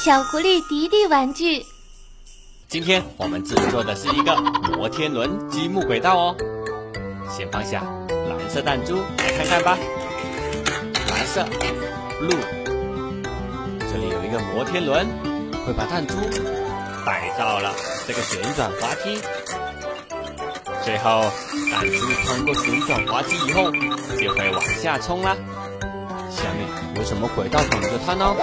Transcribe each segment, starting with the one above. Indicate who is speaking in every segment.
Speaker 1: 小狐狸迪迪玩具。
Speaker 2: 今天我们制作的是一个摩天轮积木轨道哦。先放下蓝色弹珠来看看吧。蓝色、绿，这里有一个摩天轮，会把弹珠摆到了这个旋转滑梯。最后，弹珠穿过旋转滑梯以后，就会往下冲啦。下面有什么轨道等着它呢？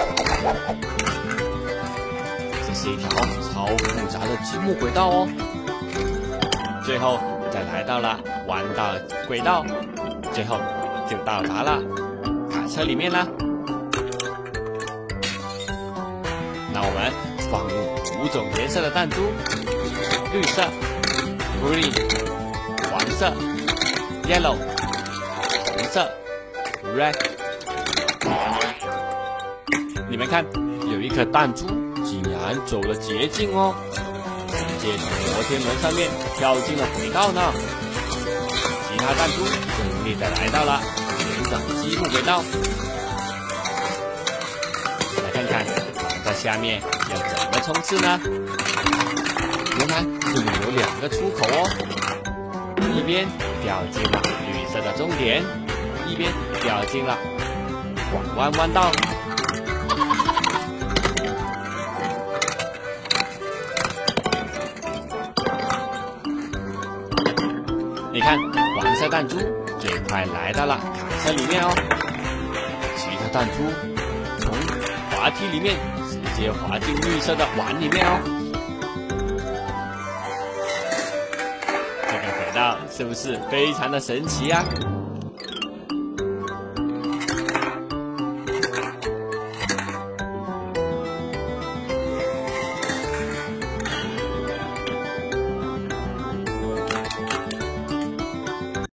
Speaker 2: 这是一条超复杂的积木轨道哦。最后再来到了弯道轨道，最后就到达了卡车里面啦。那我们放入5种颜色的弹珠：绿色、green、黄色、yellow、红色、red。你们看，有一颗弹珠竟然走了捷径哦，直接从摩天轮上面跳进了轨道呢。其他弹珠顺利的来到了旋转积木轨道。来看看在下面要怎么冲刺呢？原来这里有2个出口哦，一边掉进了绿色的终点，一边掉进了拐弯道。你看，黄色弹珠最快来到了卡车里面哦，其他弹珠从滑梯里面直接滑进绿色的碗里面哦。这个轨道是不是非常的神奇啊？